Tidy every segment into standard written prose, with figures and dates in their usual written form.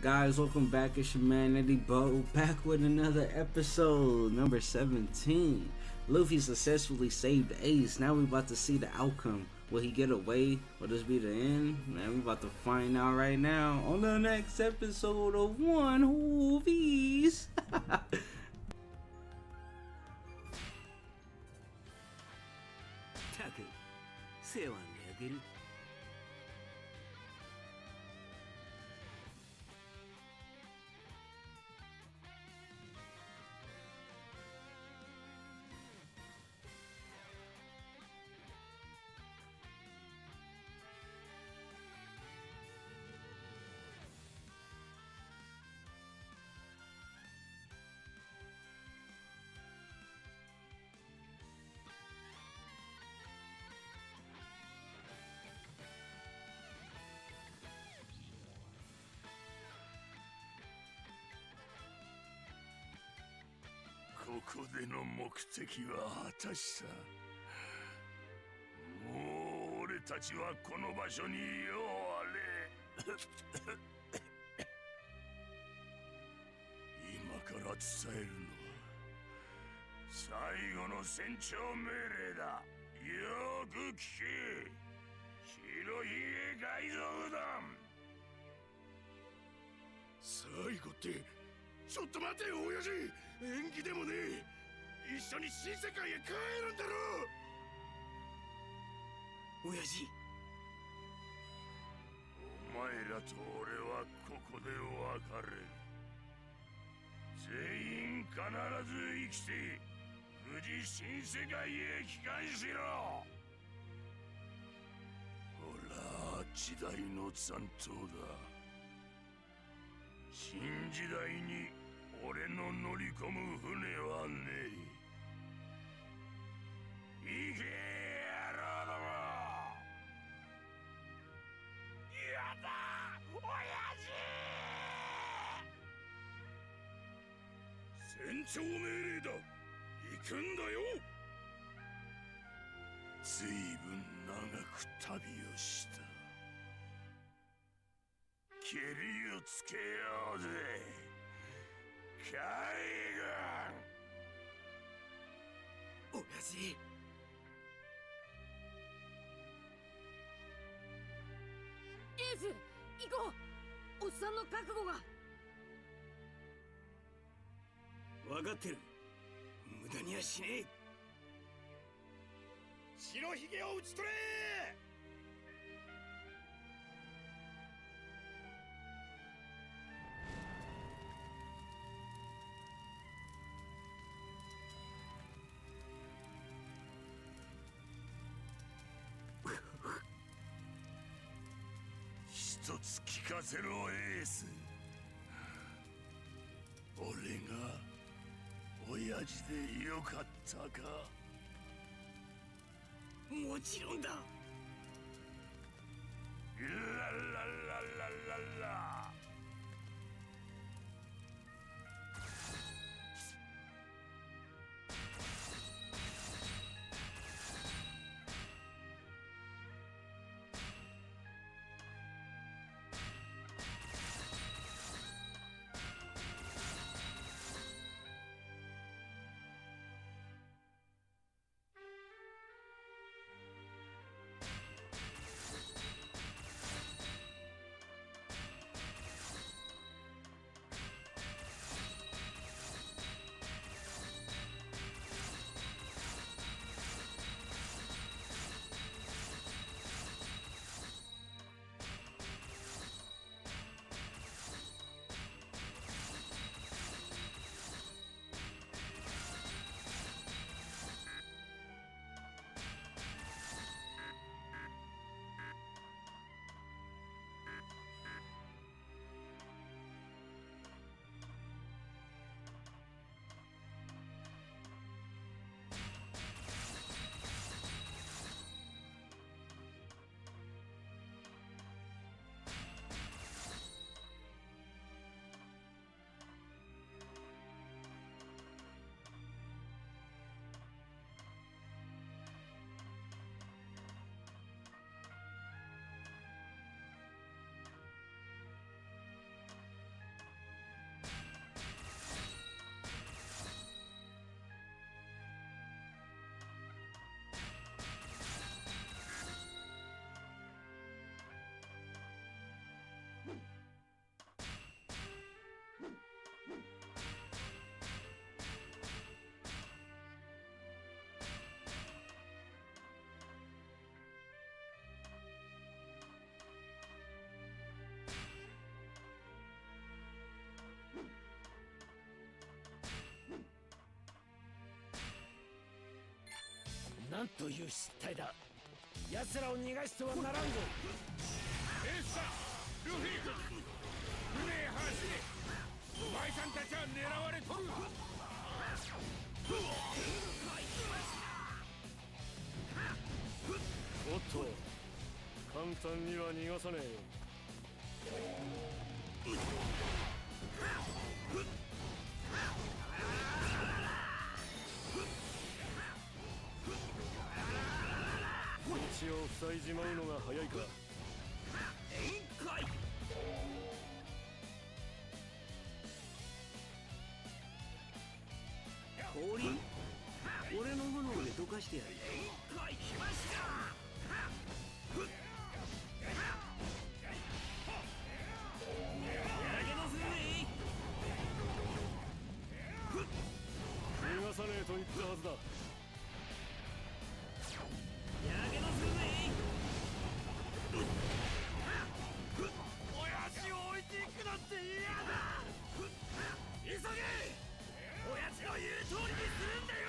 Guys, welcome back. It's your man Eddie Bo, back with another episode, number 17. Luffy successfully saved Ace. Now we about to see the outcome. Will he get away? Will this be the end? Man, we about to find out right now on the next episode of One Hoovies. ここでの目的は果たした。もう俺たちはこの場所にようあれ。今から伝えるのは最後の船長命令だ。よく聞け、白ひげ海賊団。最後ってちょっと待てよ親父、縁起でもねえ。一緒に新世界へ帰るんだろう。親父、お前らと俺はここで別れる。全員必ず生きて無事新世界へ帰還しろ。ほら、時代の残党だ。新時代に俺の乗り込む船はねえ。行け野郎ども。やだ親父、船長命令だ。行くんだよ。ずいぶん長く旅をした。けりをつけようぜ海軍。親父、 エース、行こう。おっさんの覚悟が。 分かってる。無駄にはしねえ。 白ひげを討ち取れ。一つ聞かせろエース。俺が親父でよかったか。 もちろんだ。 ラララララララ。 なんという失態だ。奴らを逃がしてはならんぞ。 エースさん、ルフィ君、船へ走れ。お前さんたちは狙われとる。 おっと、簡単には逃がさねえよ。道を塞いじまうのが早いか。 氷？俺の炎で溶かしてやる。 逃がさねえと言ったはずだ。 親父を置いていくなんて嫌だ。急げ。親父の言う通りにするんだよ。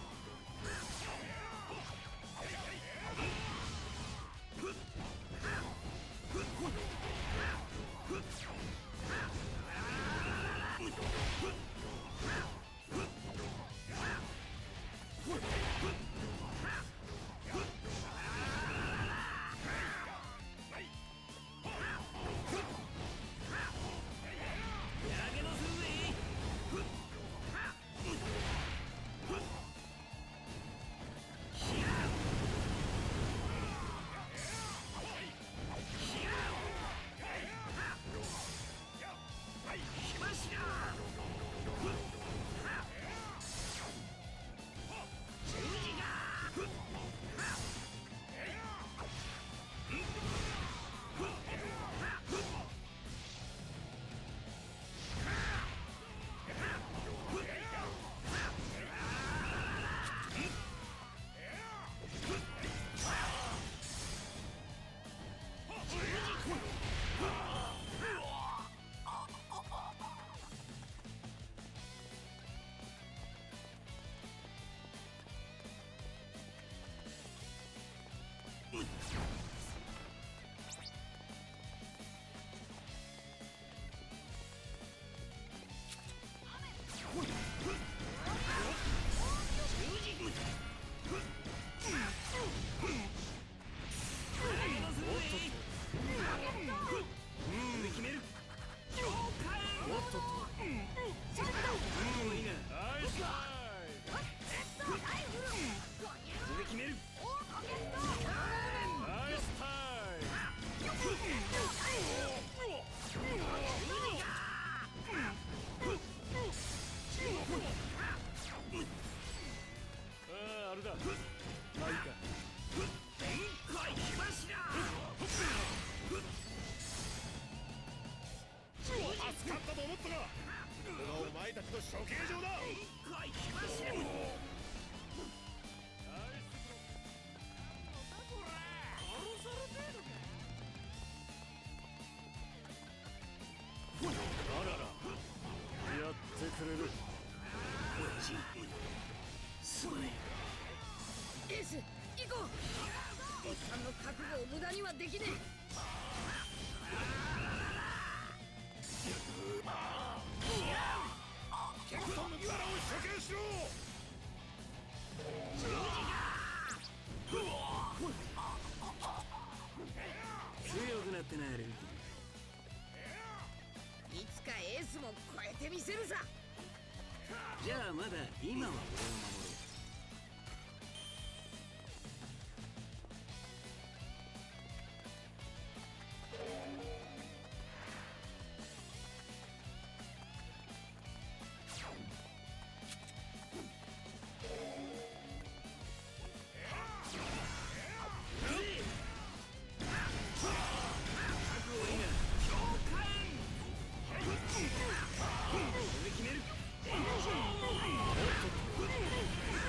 あれだ。ないか。 助かったと思ったが、ここがお前たちの処刑場だ。 あらら、やってくれる。 すまねエース、行こう。おっさんの覚悟を無駄にはできねケクソンの力を処刑しろ。 え。強くなってなる。 え。いつかエースも超えてみせるさ。 じゃあまだ今は俺を守ろう。 おっとっと、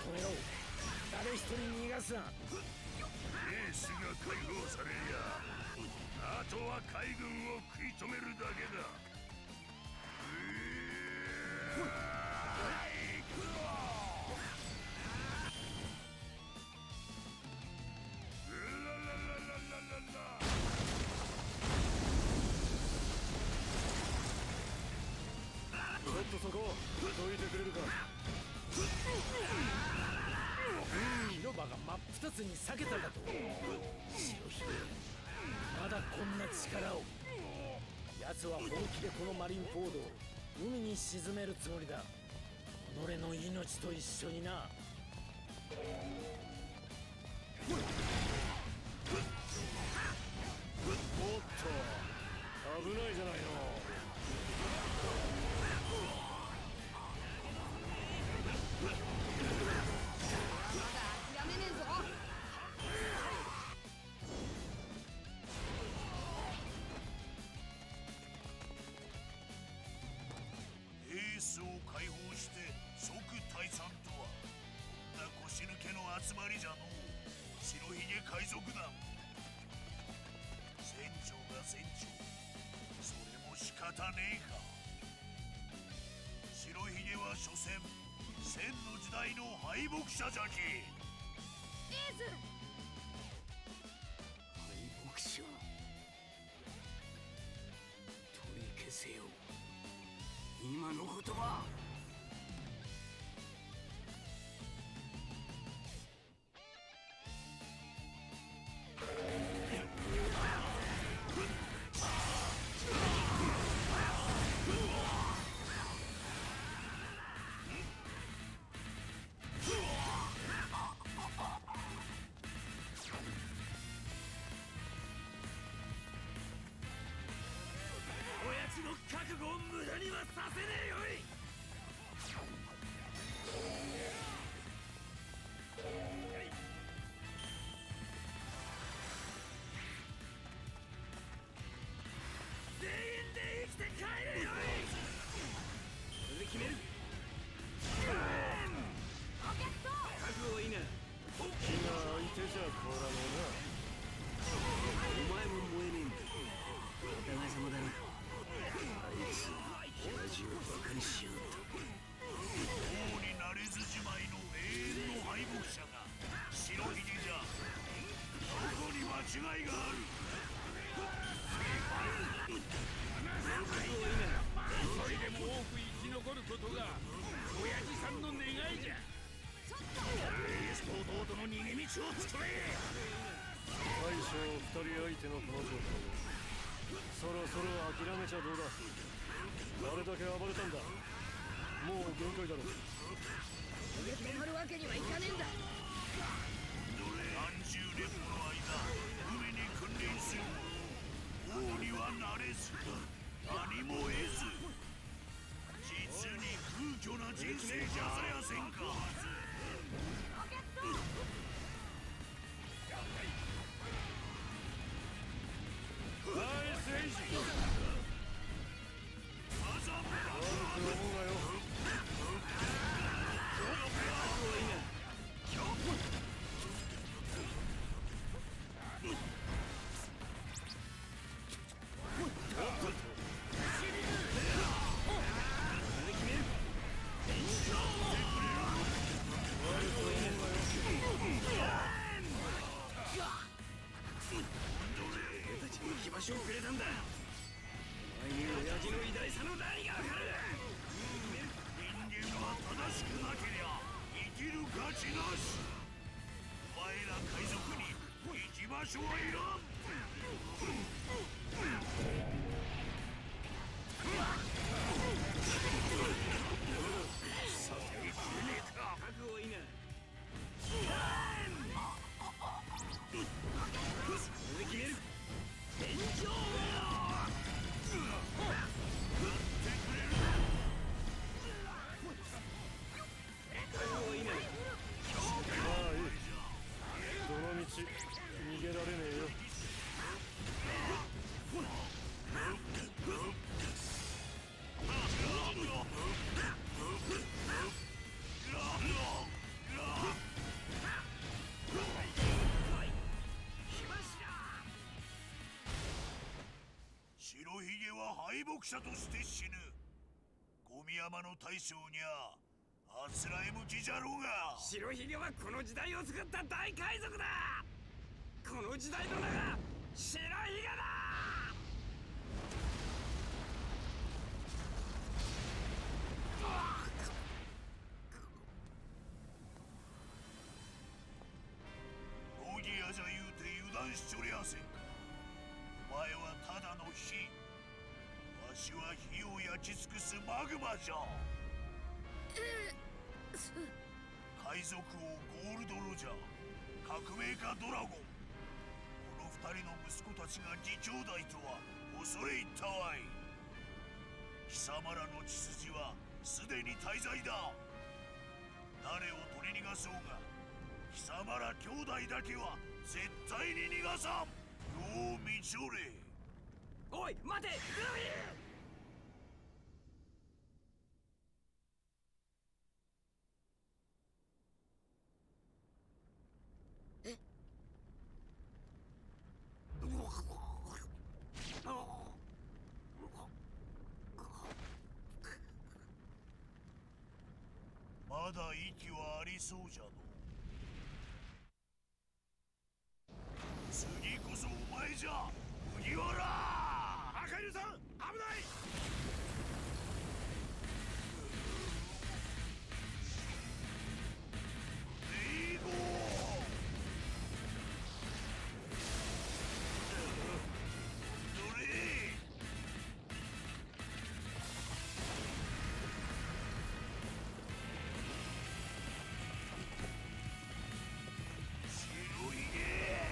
止めろ。誰一人逃がすな。 エースが解放されりゃあとは海軍を食い止めるだけだ。 ちょっとそこどいてくれるか。広場が真っ二つに裂けたかと。白ひげ、まだこんな力を。奴は本気でこのマリンフォードを海に沈めるつもりだ。己の命と一緒にな。おっと、危ないじゃないの。 エースを解放して即退散とはな腰抜けの集まりじゃのう。白ひげ海賊団。船長が船長、それも仕方ねえか。白ひげは所詮千の時代の敗北者じゃき。 エース、 敗北者、取り消せよ今の言葉。覚悟を無駄にはさせねえよい。全員で生きて帰れよい。それで決める。覚悟いいな。火が相手じゃこらねえな。お前も燃えねえんだ。お互い様だな。あいつ親父をバカにしようと。 王になれずじまいの永遠の敗北者が白ひげじゃ。どこに間違いがある。一人でも多く生き残ることが親父さんの願いじゃ。エースと弟の逃げ道を作れ。 大将二人相手のこの状況、そろそろ諦めちゃどうだ。あれだけ暴れたんだ。もう限界だろ。 逃げ止まるわけにはいかねえんだ。 何十年もの間海に訓練する王にはなれず何も得ず、実に空虚な人生じゃありゃせんか。 場所をくれたんだ。お前に親父の偉大さの何がわかる。 人間は正しくなけりゃ生きる価値なし。お前ら海賊に行き場所はいらん。させてくれねえか。 覚悟いいな。それで決める。天井どの道逃げられねえよ。 こ敗北者として死ぬ。ゴミ山の大将にゃあつらい向きじゃろうが。 白ひげはこの時代を作った大海賊だ。この時代の名が白ひげだ。 ロギアじゃ言うて油断しちょりゃせ。お前はただの火。わしは火を焼き尽くすマグマじゃ。海賊王ゴールド・ロジャー、革命家ドラゴン、この二人の息子たちが義兄弟とは恐れ入ったわい。貴様らの血筋はすでに大罪だ。誰を取り逃がそうが貴様ら兄弟だけは絶対に逃がさん。よう見ちょれ。 おい待てルフィ。 まだ息はありそうじゃの。次こそお前じゃ麦わら。 赤犬さん危ない。 レイゴー。どれ。白ひげ。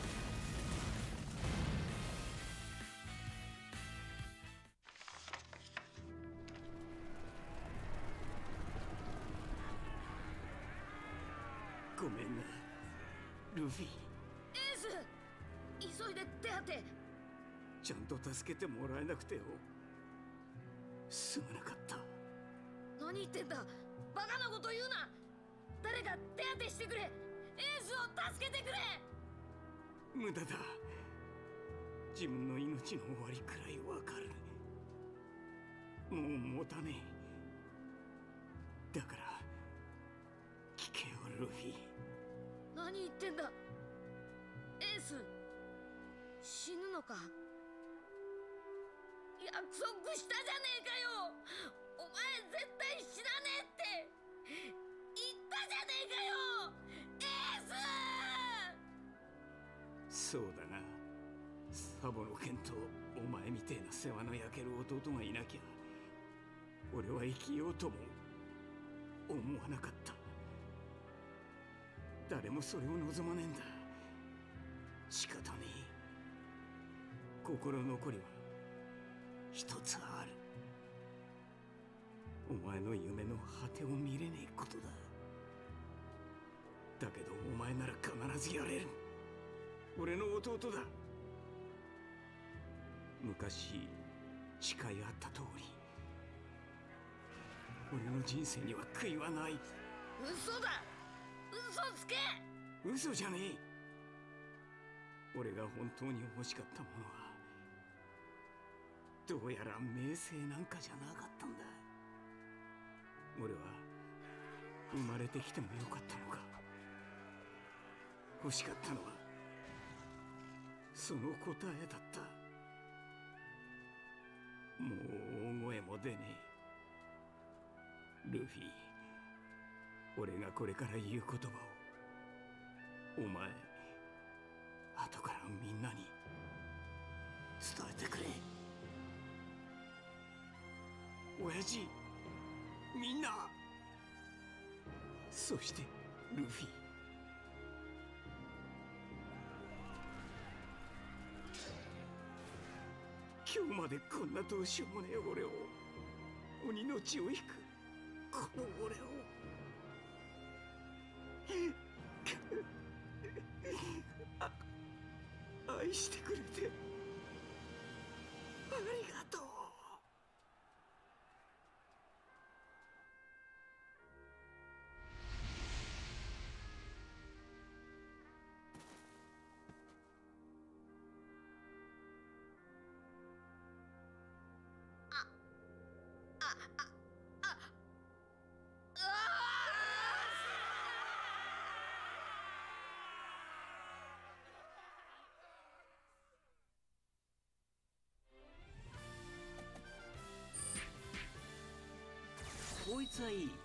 ごめんなルフィ。 エース、急いで手当て。 ちゃんと助けてもらえなくてよすまなかった。 何言ってんだ、バカなこと言うな。誰か手当てしてくれ。エースを助けてくれ。 無駄だ。自分の命の終わりくらいわかる。もう持たねえ。だから聞けよルフィ。 何言ってんだ。エース死ぬのか。約束したじゃねえかよ。お前絶対死なねえって言ったじゃねえかよエース。 そうだな。サボの剣とお前みてえな世話の焼ける弟がいなきゃ俺は生きようとも思わなかった。誰もそれを望まねえんだ。仕方ねえ。心残りは一つある。お前の夢の果てを見れねえことだ。だけどお前なら必ずやれる。俺の弟だ。昔誓いあった通り俺の人生には悔いはない。 嘘だ。嘘つけ。 嘘じゃねえ。俺が本当に欲しかったものはどうやら名声なんかじゃなかったんだ。俺は生まれてきてもよかったのか。欲しかったのはその答えだった。もう大声も出ねえ。ルフィ、俺がこれから言う言葉をお前後からみんなに伝えてくれ。親父、みんな、そしてルフィ。今日までこんなどうしようもねえ俺を、鬼の血を引くこの俺を愛してくれてありがとう。 はいい。